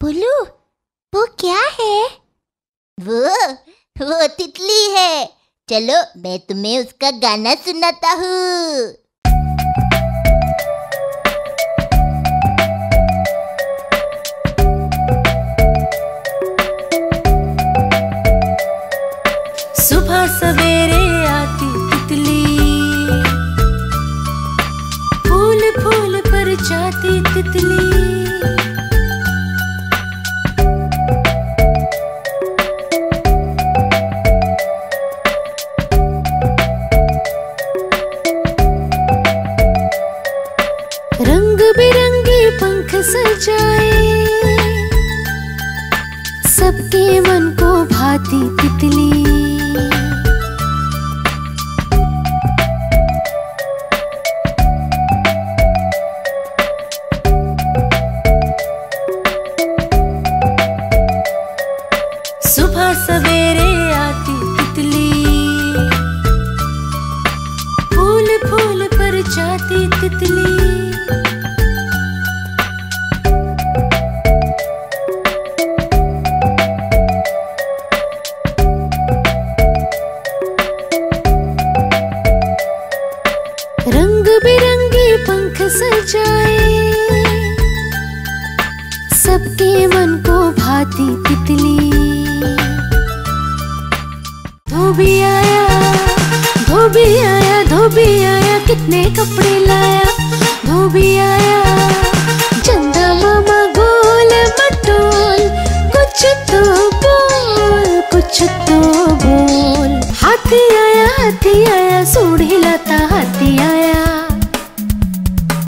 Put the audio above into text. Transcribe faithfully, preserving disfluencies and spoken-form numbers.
भोलू, वो क्या है? वो वो तितली है। चलो मैं तुम्हें उसका गाना सुनाता हूँ। सुबह सवेरे आती तितली, फूल फूल पर जाती तितली। रंग बिरंगे पंख सजाए, सबके मन को भाती तितली। सुबह सवेरे आती तितली, फूल फूल पर जाती तितली। रंग बिरंगे पंख सजाए, सबके मन को भाती तितली।